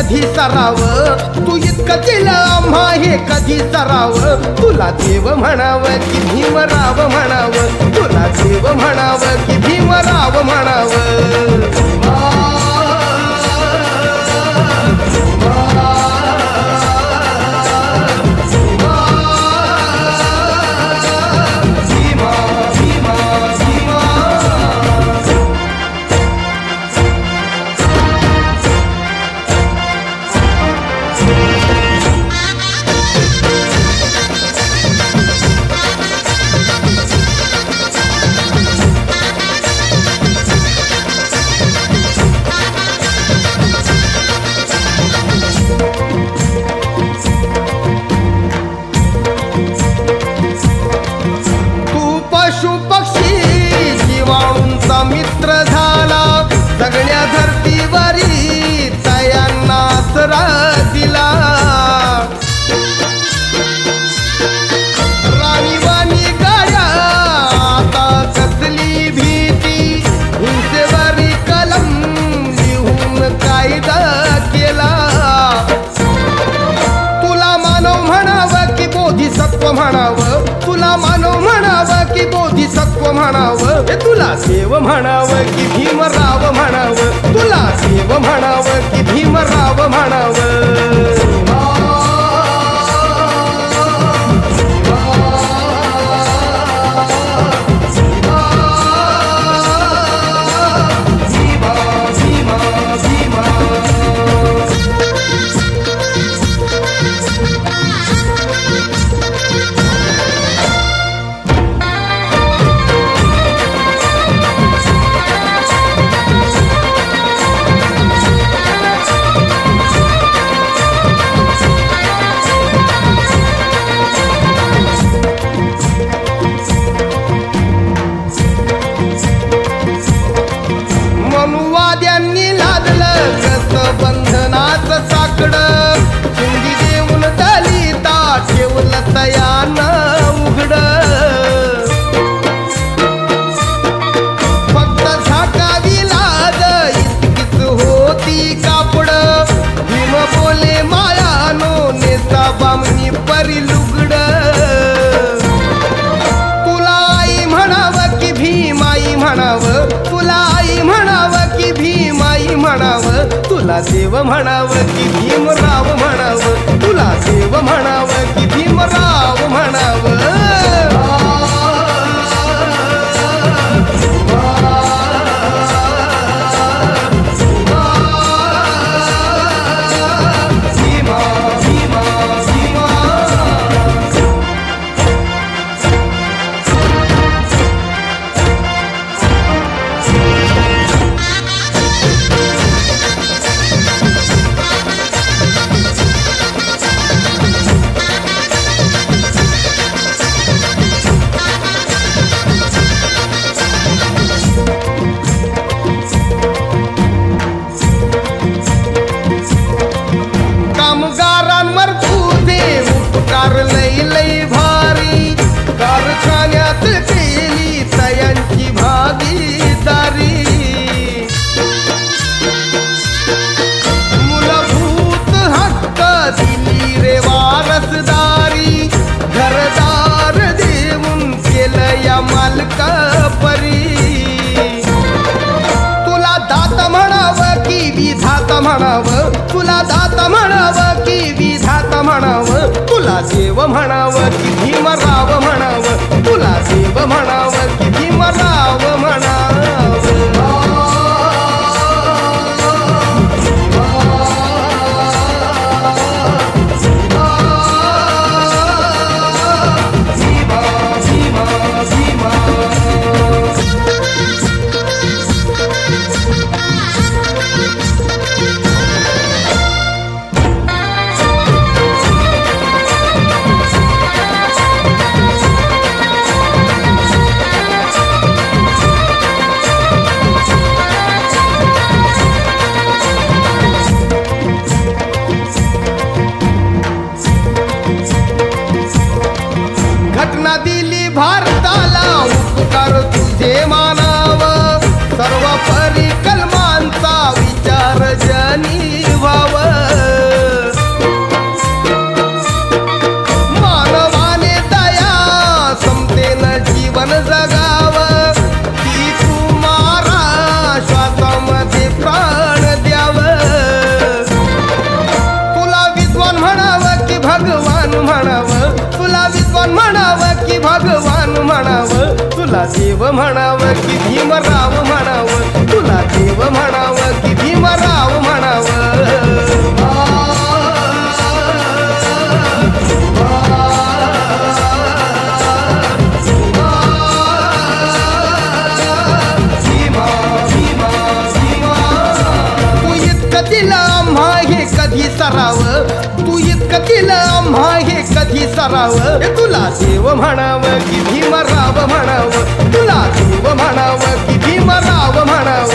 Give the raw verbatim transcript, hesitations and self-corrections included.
कधी सराव, तू इतकं दिलं आम्हा हे कधी सराव. तुला देव म्हणाव की भीमराव म्हणाव, तुला देव म्हणाव की भीमराव म्हणाव. सगळ्या धरतीवरी तयांना आसरा दिला. राणीवाणी गाड्या आता कसली भीती, हिंसेवरी कलम लिहून कायदा केला. तुला मानव म्हणावं की बोधिसत्व म्हणावं, तुला मानव म्हणावं की बोधिसत्व म्हणावं. तुला देव म्हणावं की भीमराव म्हणावं, तुला देव म्हणावं की भीमराव म्हणावं. बंधनाचं साकडं चिंगी देऊन दलिता ठेवलं तयानं उघडं. फक्त झाकावी लाज इतकीच होती कापडं. भीम बोले मायानो नेता बामणी परी लुगडं. तुला आई म्हणावं की भीमाई म्हणावं, तुला आई म्हणावं की भीमाई म्हणावं. तुला देव म्हणावं की भीमराव म्हणावं, तुला देव म्हणावं की भीमराव म्हणावं. कामगारांवर तुझे उपकार लई लई भारी, कारखान्यात केली तयांची भागीदारी. मूलभूत हक्क दिली रे वारसदारी, घरदार देऊन केलं या मालका परी. तुला दात म्हणावं की विधाता म्हणावं, तुला दाता म्हणावं की विधाता म्हणावं. तुला देव म्हणावं की भीमराव म्हणावं, तुला देव म्हणावं की भीमराव म्हणावं. जीवन जगाव की कुमारा श्वासामध्ये प्राण द्याव तुला विद्वान म्हणावं की भगवान म्हणावं तुला विद्वान म्हणावं की भगवान म्हणावं तुला देव म्हणावं की भीमराव म्हणावं तुला देव म्हणावं की भीमराव म्हणावं कधी सराव तू इतकं दिलं आम्हा हे कधी सराव तुला देव म्हणावं की भीमराव म्हणावं तुला देव म्हणावं की भीमराव म्हणावं